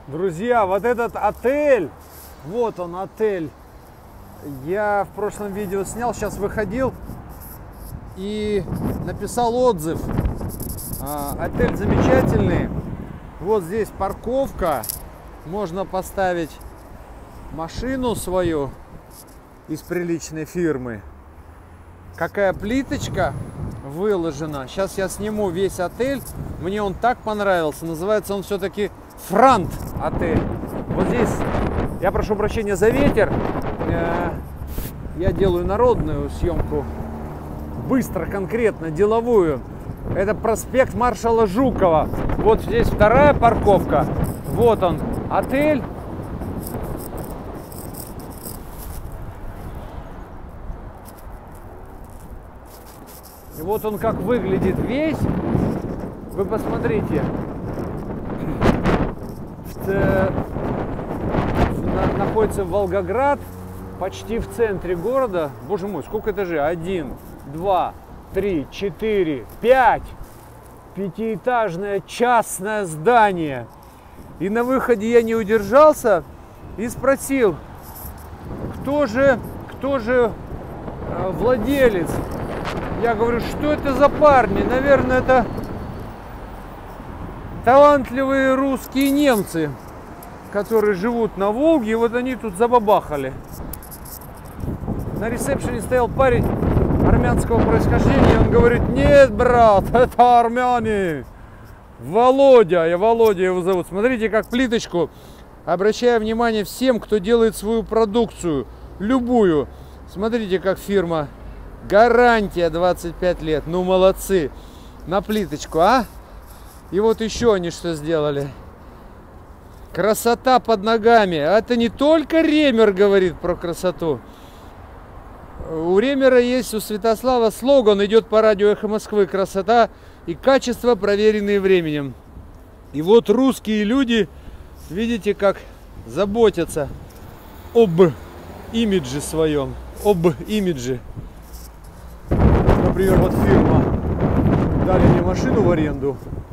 Друзья, вот этот отель, вот он отель. Я в прошлом видео снял, сейчас выходил и написал отзыв. Отель замечательный. Вот здесь парковка. Можно поставить машину свою из приличной фирмы. Какая плиточка выложена. Сейчас я сниму весь отель. Мне он так понравился. Называется он все-таки Франт отель. Вот здесь, я прошу прощения за ветер. Я делаю народную съемку. Быстро, конкретно, деловую. Это проспект Маршала Жукова. Вот здесь вторая парковка. Вот он, отель. И вот он как выглядит весь. Вы посмотрите. Находится Волгоград, почти в центре города. Боже мой, сколько этажей? 1, 2, 3, 4, 5. Пятиэтажное частное здание. И на выходе я не удержался и спросил, кто же владелец. Я говорю, что это за парни? Наверное, это талантливые русские немцы, которые живут на Волге, и вот они тут забабахали. На ресепшене стоял парень армянского происхождения, он говорит: нет, брат, это армяне. Володя его зовут. Смотрите, как плиточку. Обращаю внимание всем, кто делает свою продукцию, любую. Смотрите, как фирма. Гарантия 25 лет. Ну, молодцы. На плиточку, а? И вот еще они что сделали. Красота под ногами. Это не только Ремер говорит про красоту. У Ремера есть, у Святослава слоган, идет по радио Эхо Москвы: красота и качество, проверенные временем. И вот русские люди, видите, как заботятся об имидже своем. Об имидже. Например, вот фирма дали мне машину в аренду.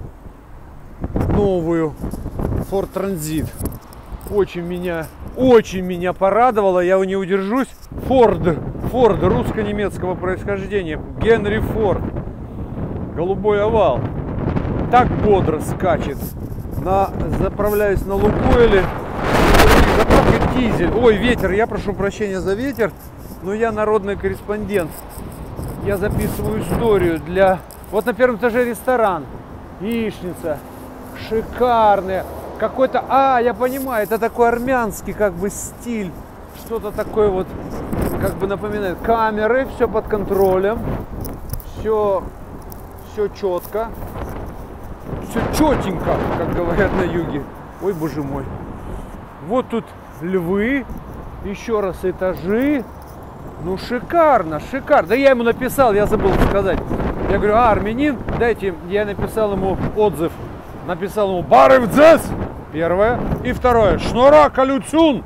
Новую. Ford Transit. Очень меня порадовало. Я не удержусь. Ford русско-немецкого происхождения. Генри Форд. Голубой овал. Так бодро скачет. Заправляюсь на Лукойле. Заправка дизель. Ой, ветер. Я прошу прощения за ветер. Но я народный корреспондент. Я записываю историю для... Вот на первом этаже ресторан. Яичница. Шикарная. Какой-то... я понимаю. Это такой армянский как бы стиль. Что-то такое вот как бы напоминает. Камеры. Все под контролем. Все четко. Все четенько, как говорят на юге. Ой, боже мой. Вот тут львы. Еще раз этажи. Ну, шикарно, шикарно. Да я ему написал, я забыл сказать. Я говорю, армянин, дайте. Я написал ему отзыв. Написал ему барывдзес. Первое. И второе. Шнура калюцун.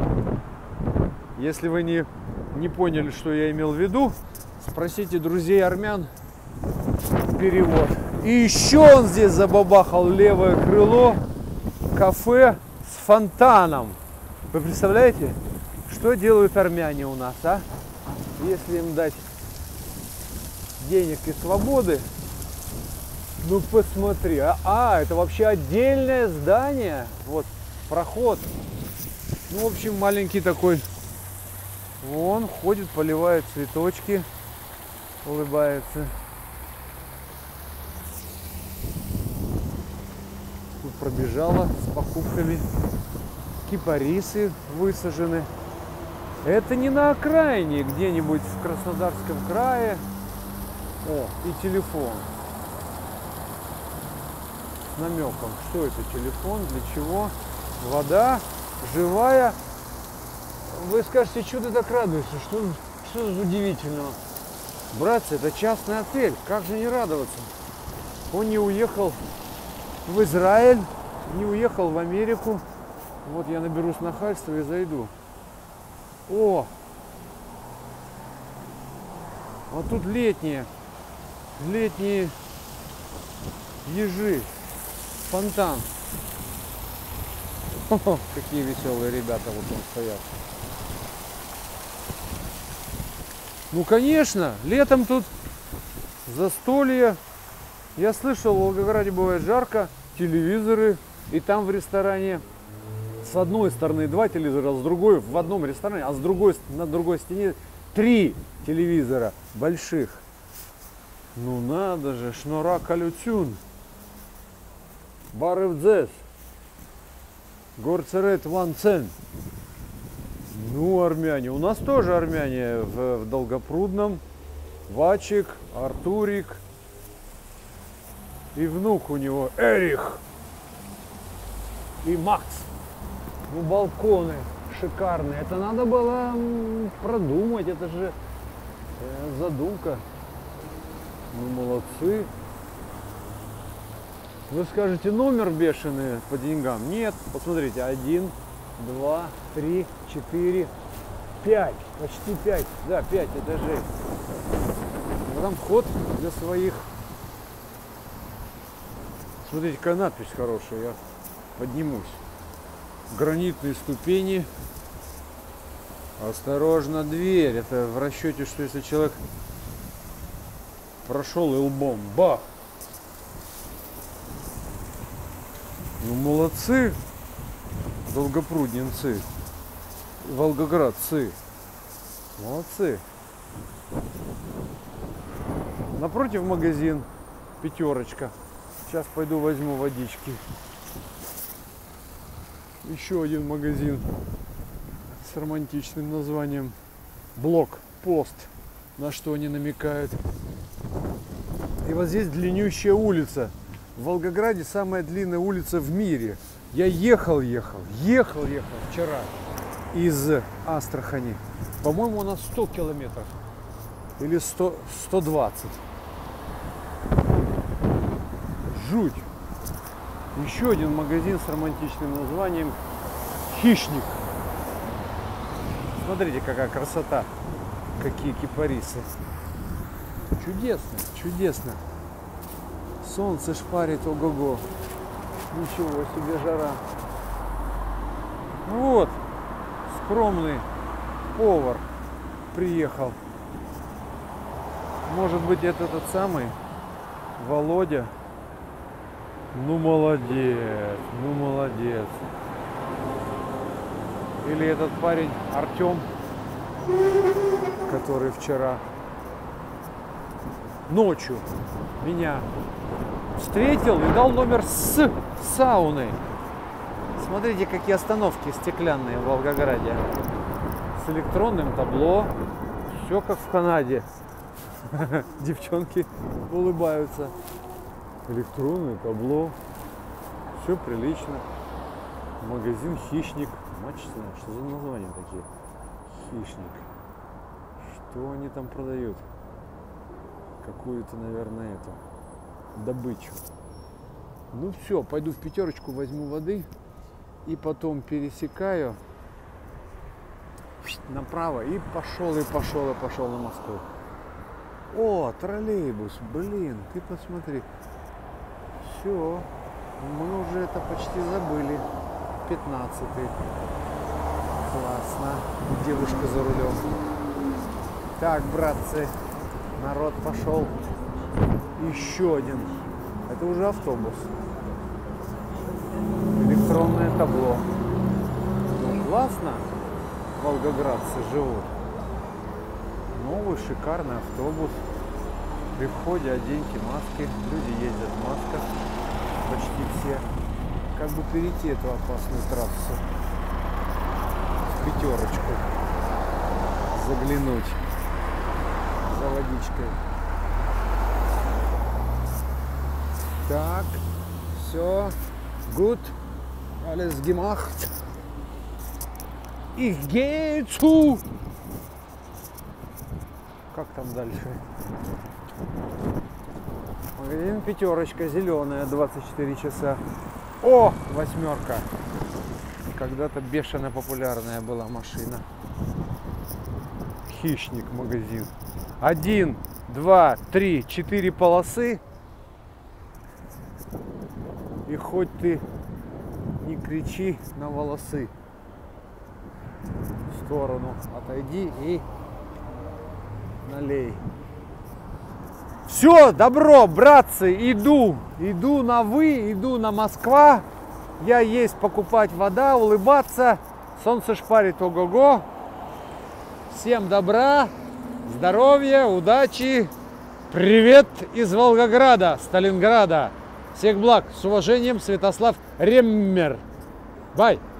Если вы не поняли, что я имел в виду, спросите друзей армян перевод. И еще он здесь забабахал левое крыло. Кафе с фонтаном. Вы представляете, что делают армяне у нас, а? Если им дать денег и свободы. Ну посмотри, это вообще отдельное здание. Вот проход. Ну, в общем, маленький такой. Вон ходит, поливает цветочки, улыбается. Тут пробежала с покупками. Кипарисы высажены. Это не на окраине, где-нибудь в Краснодарском крае. И телефон. С намеком. Что это телефон? Для чего? Вода живая. Вы скажете, что ты так радуешься? Что удивительного? Братцы, это частный отель. Как же не радоваться? Он не уехал в Израиль, не уехал в Америку. Вот я наберусь нахальства и зайду. Вот тут летние ежи, фонтан. Какие веселые ребята вот там стоят. Ну, конечно, летом тут застолье. Я слышал, в Волгограде бывает жарко, телевизоры. И там в ресторане с одной стороны 2 телевизора, с другой в одном ресторане, а с другой, на другой стене 3 телевизора больших. Ну надо же, шнура калютюн. Барывдзес. Горцерет ванцен. Ну, армяне. У нас тоже армяне в Долгопрудном. Вачик, Артурик. И внук у него Эрих. И Макс. Ну, балконы шикарные. Это надо было продумать. Это же задумка. Ну, молодцы. Вы скажете, номер бешеный по деньгам? Нет. Посмотрите. 1, 2, 3, 4, 5. Почти 5. Да, 5 этажей. А там вход для своих. Смотрите, какая надпись хорошая. Я поднимусь. Гранитные ступени. Осторожно, дверь. Это в расчете, что если человек прошел и лбом, бах. Ну, молодцы, долгопрудненцы, волгоградцы. Молодцы. Напротив магазин, пятерочка. Сейчас пойду возьму водички. Еще один магазин с романтичным названием Блокпост, на что они намекают. И вот здесь длиннющая улица. В Волгограде самая длинная улица в мире. Я ехал вчера из Астрахани. По-моему, на 100 километров. Или 120. Жуть. Еще один магазин с романтичным названием Хищник. Смотрите, какая красота. Какие кипарисы. Чудесно, чудесно. Солнце шпарит, ого-го. Ничего себе жара. Вот, скромный повар приехал. Может быть, это тот самый Володя? Ну, молодец, ну, молодец. Или этот парень Артем, который вчера ночью меня встретил и дал номер с сауны. Смотрите, какие остановки стеклянные в Волгограде. С электронным табло. Все как в Канаде. Девчонки улыбаются. Электронное табло. Все прилично. Магазин Хищник. Мачтина. Что за названия такие? Хищник. Что они там продают? Какую-то, наверное, эту добычу. Ну все, пойду в пятерочку, возьму воды и потом пересекаю направо и пошел на Москву. О, троллейбус, блин, ты посмотри. Все, мы уже это почти забыли. 15-й. Классно. Девушка за рулем. Так, братцы, народ пошел. Еще один. Это уже автобус. Электронное табло. Ну, классно. Волгоградцы живут. Новый шикарный автобус. При входе оденьте маски. Люди ездят в масках. Почти все. Как бы перейти эту опасную трассу. В пятерочку. Заглянуть. За водичкой. Так. Все. Good. Alles gemacht. Ich gehe zu. Как там дальше? Магазин пятерочка, зеленая, 24 часа. О, восьмерка. Когда-то бешено популярная была машина. Хищник магазин. 1, 2, 3, 4 полосы. И хоть ты не кричи на волосы. В сторону отойди и налей. Все, добро, братцы, иду на вы, иду на Москва. Я есть, покупать вода, улыбаться. Солнце шпарит, ого-го. Всем добра, здоровья, удачи. Привет из Волгограда, Сталинграда. Всех благ. С уважением, Святослав Реммер. Бай.